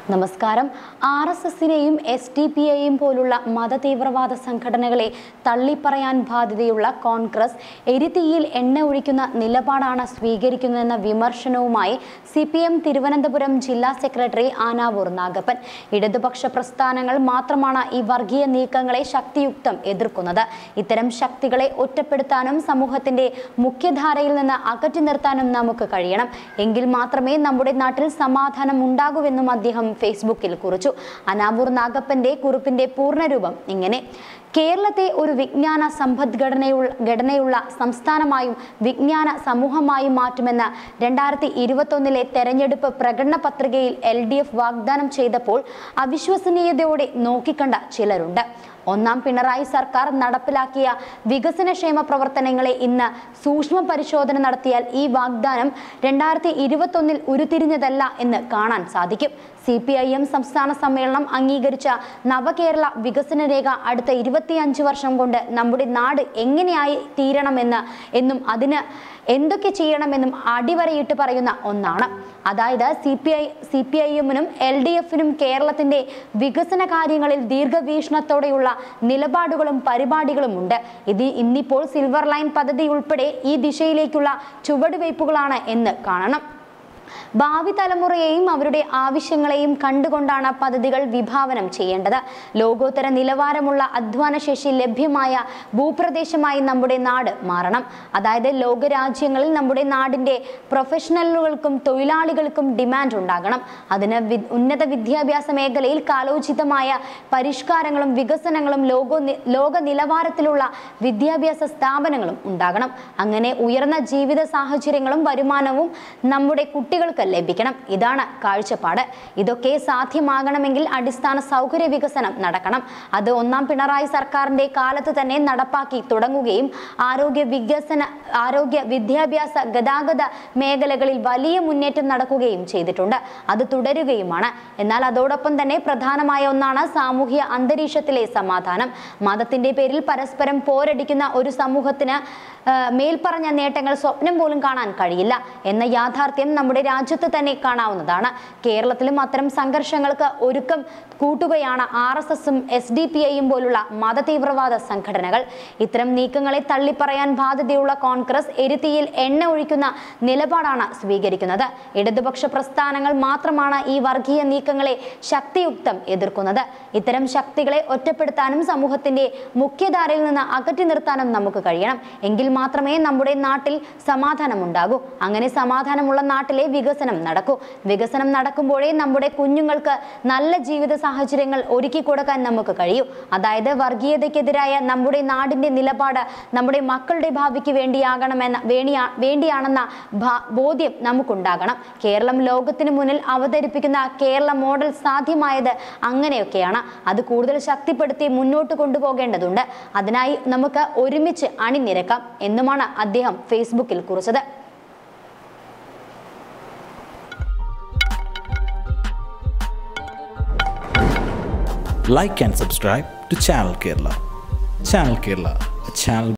നമസ്കാരം. RSSനെയും SDPIയെയും പോലുള്ള മതതീവ്രവാദ സംഘടനകളെ തള്ളിപ്പറയാൻ ബാധ്യതയുള്ള കോൺഗ്രസ് എരിതീയിൽ എണ്ണ ഒഴിക്കുന്ന നിലപാടാണ് സ്വീകരിക്കുന്നതെന്ന വിമർശനവുമായി CPM തിരുവനന്തപുരം ജില്ലാ സെക്രട്ടറി ആനാവൂർ നാഗപ്പൻ. ഇടതുപക്ഷ പ്രസ്ഥാനങ്ങൾ മാത്രമാണ് ഈ വർഗീയ നീക്കങ്ങളെ ശക്തിയുക്തം എതിർക്കുന്നത്. ഇത്തരം ശക്തികളെ ഒറ്റപ്പെടുത്താനും സമൂഹത്തിന്റെ മുഖ്യധാരയിൽ നിന്ന് അകറ്റി നിർത്താനും നമുക്ക് കഴിയണം. എങ്കിൽ മാത്രമേ നമ്മുടെ നാട്ടിൽ സമാധാനം ഉണ്ടാകൂവെന്നും അദ്ദേഹം ഫേസ്ബുക്കിൽ കുറിച്ചു. ആനാവൂർ നാഗപ്പന്റെ കുറിപ്പിന്റെ പൂർണ്ണരൂപം ഇങ്ങനെ: കേരളത്തെ ഒരു വിജ്ഞാന സമ്പദ്ഘടനയുള്ള സംസ്ഥാനമായും വിജ്ഞാന സമൂഹമായും മാറ്റുമെന്ന് 2021 തെരഞ്ഞെടുപ്പ് പ്രകടന പത്രികയിൽ LDF വാഗ്ദാനം ചെയ്തപ്പോൾ അവിശ്വസനീയതയോടെ നോക്കിക്കണ്ട ചിലരുണ്ട്. ഒന്നാം പിണറായി സർക്കാർ നടപ്പിലാക്കിയ വികസനക്ഷേമ പ്രവർത്തനങ്ങളെ ഇന്ന് സൂക്ഷ്മ പരിശോധന നടത്തിയാൽ ഈ വാഗ്ദാനം 2021 ഉരുത്തിരിഞ്ഞതല്ല എന്ന് കാണാൻ സാധിക്കും. CPIM സംസ്ഥാന സമ്മേളനം അംഗീകരിച്ച നവകേരള വികസന രേഖ അടുത്ത 25 വർഷം കൊണ്ട് നമ്മുടെ നാട് എങ്ങനെയായി തീരണമെന്നും അതിന് എന്തൊക്കെ ചെയ്യണമെന്നും അടിവരയിട്ട് പറയുന്ന ഒന്നാണ്. അതായത് CPIMനും LDFനും കേരളത്തിന്റെ വികസന കാര്യങ്ങളിൽ ദീർഘവീക്ഷണത്തോടെയുള്ള നിലപാടുകളും പരിപാടികളും ഉണ്ട്. ഇന്നിപ്പോൾ സിൽവർ ലൈൻ പദ്ധതി ഉൾപ്പെടെ ഈ ദിശയിലേക്കുള്ള ചുവടുവയ്പ്പുകളാണ് എന്ന് കാണണം. ഭാവി തലമുറയെയും അവരുടെ ആവശ്യങ്ങളെയും കണ്ടുകൊണ്ടാണ് പദ്ധതികൾ വിഭാവനം ചെയ്യേണ്ടത്. ലോകോത്തര നിലവാരമുള്ള അധ്വാനശേഷി ലഭ്യമായ ഭൂപ്രദേശമായി നമ്മുടെ നാട് മാറണം. അതായത് ലോകരാജ്യങ്ങളിൽ നമ്മുടെ നാടിന്റെ പ്രൊഫഷണലുകൾക്കും തൊഴിലാളികൾക്കും ഡിമാൻഡ് ഉണ്ടാകണം. അതിന് ഉന്നത വിദ്യാഭ്യാസ മേഖലയിൽ കാലോചിതമായ പരിഷ്കാരങ്ങളും വികസനങ്ങളും ലോക നിലവാരത്തിലുള്ള വിദ്യാഭ്യാസ സ്ഥാപനങ്ങളും ഉണ്ടാകണം. അങ്ങനെ ഉയർന്ന ജീവിത സാഹചര്യങ്ങളും വരുമാനവും നമ്മുടെ കുട്ടികൾക്ക് ലഭിക്കണം. ഇതാണ് കാഴ്ചപ്പാട്. ഇതൊക്കെ സാധ്യമാകണമെങ്കിൽ അടിസ്ഥാന സൗകര്യ വികസനം നടക്കണം. അത് ഒന്നാം പിണറായി സർക്കാരിന്റെ കാലത്ത് തന്നെ നടപ്പാക്കി തുടങ്ങുകയും ആരോഗ്യ വിദ്യാഭ്യാസ ഗതാഗത മേഖലകളിൽ വലിയ മുന്നേറ്റം നടക്കുകയും ചെയ്തിട്ടുണ്ട്. അത് തുടരുകയുമാണ്. എന്നാൽ അതോടൊപ്പം തന്നെ പ്രധാനമായ ഒന്നാണ് സാമൂഹ്യ അന്തരീക്ഷത്തിലെ സമാധാനം. മതത്തിന്റെ പേരിൽ പരസ്പരം പോരടിക്കുന്ന ഒരു സമൂഹത്തിന് മേൽപ്പറഞ്ഞ നേട്ടങ്ങൾ സ്വപ്നം പോലും കാണാൻ കഴിയില്ല എന്ന യാഥാർത്ഥ്യം നമ്മുടെ രാജ്യത്ത് തന്നെ കാണാവുന്നതാണ്. കേരളത്തിലും അത്തരം സംഘർഷങ്ങൾക്ക് ഒരുക്കം കൂട്ടുകയാണ് RSSും SDPIയും പോലുള്ള മതതീവ്രവാദ സംഘടനകൾ. ഇത്തരം നീക്കങ്ങളെ തള്ളിപ്പറയാൻ ബാധ്യതയുള്ള കോൺഗ്രസ് എരിതീയിൽ എണ്ണ ഒഴിക്കുന്ന നിലപാടാണ് സ്വീകരിക്കുന്നത്. ഇടതുപക്ഷ പ്രസ്ഥാനങ്ങൾ മാത്രമാണ് ഈ വർഗീയ നീക്കങ്ങളെ ശക്തിയുക്തം എതിർക്കുന്നത്. ഇത്തരം ശക്തികളെ ഒറ്റപ്പെടുത്താനും സമൂഹത്തിന്റെ മുഖ്യധാരയിൽ നിന്ന് അകറ്റി നിർത്താനും നമുക്ക് കഴിയണം. എങ്കിൽ മാത്രമേ നമ്മുടെ നാട്ടിൽ സമാധാനം ഉണ്ടാകൂ. അങ്ങനെ സമാധാനമുള്ള നാട്ടിലെ വികസനം നടക്കൂ. വികസനം നടക്കുമ്പോഴേ നമ്മുടെ കുഞ്ഞുങ്ങൾക്ക് നല്ല ജീവിത സാഹചര്യങ്ങൾ ഒരുക്കി കൊടുക്കാൻ നമുക്ക് കഴിയൂ. അതായത് വർഗീയതയ്ക്കെതിരായ നമ്മുടെ നാടിന്റെ നിലപാട് നമ്മുടെ മക്കളുടെ ഭാവിക്ക് വേണ്ടിയാണെന്ന ബോധ്യം നമുക്കുണ്ടാകണം. കേരളം ലോകത്തിന് മുന്നിൽ അവതരിപ്പിക്കുന്ന കേരള മോഡൽ സാധ്യമായത് അങ്ങനെയൊക്കെയാണ്. അത് കൂടുതൽ ശക്തിപ്പെടുത്തി മുന്നോട്ട് കൊണ്ടുപോകേണ്ടതുണ്ട്. അതിനായി നമുക്ക് ഒരുമിച്ച് അണിനിരക്കാം എന്നുമാണ് അദ്ദേഹം ഫേസ്ബുക്കിൽ കുറിച്ചത്. Like and subscribe to Channel Kerala. Channel Kerala, a channel